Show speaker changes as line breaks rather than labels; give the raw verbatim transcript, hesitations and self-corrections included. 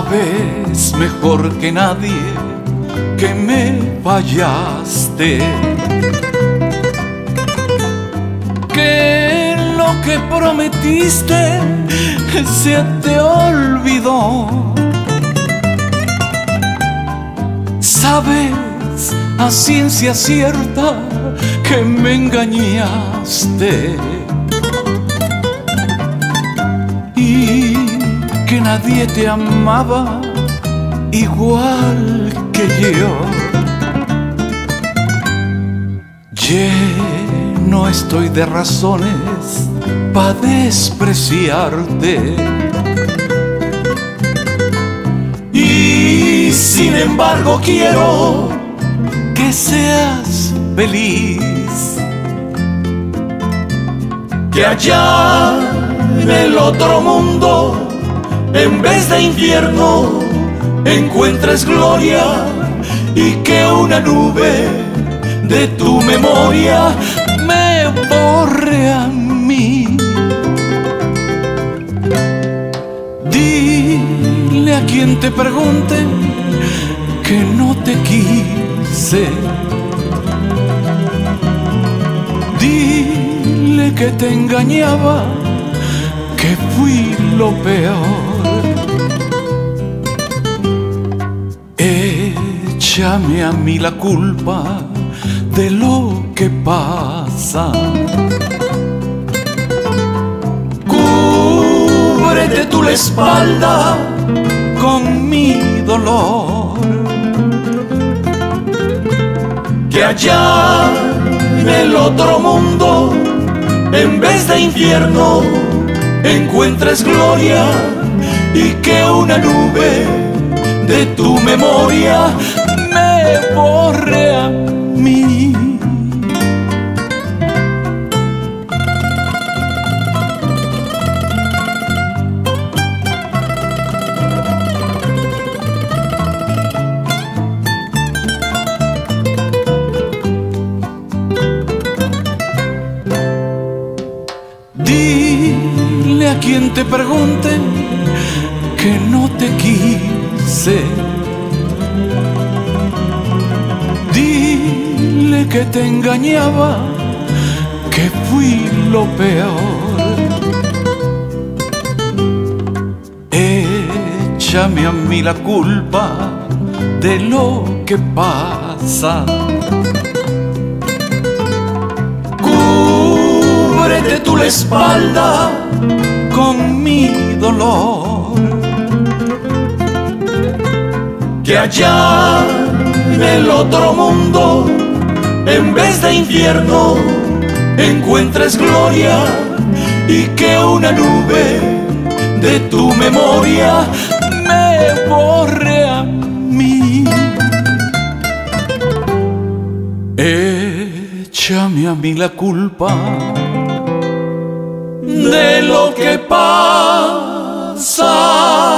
Sabes mejor que nadie que me fallaste, que lo que prometiste se te olvidó. Sabes a ciencia cierta que me engañaste y que nadie te amaba igual que yo. Lleno estoy de razones para despreciarte, y sin embargo quiero que seas feliz, que allá en el otro mundo, en vez de infierno, encuentres gloria, y que una nube de tu memoria me borre a mí. Dile a quien te pregunte que no te quise, dile que te engañaba, que fui lo peor. Échame a mí la culpa de lo que pasa, cúbrete tú la espalda con mi dolor, que allá en el otro mundo, en vez de infierno, encuentres gloria, y que una nube de tu memoria me borre a mí. Dile a quien te pregunte que no te quise, dile que te engañaba, que fui lo peor. Échame a mí la culpa de lo que pasa, cúbrete tú la espalda con mi dolor, que allá en el otro mundo, en vez de infierno, encuentres gloria, y que una nube de tu memoria me borre a mí. Échame a mí la culpa de lo que pasa.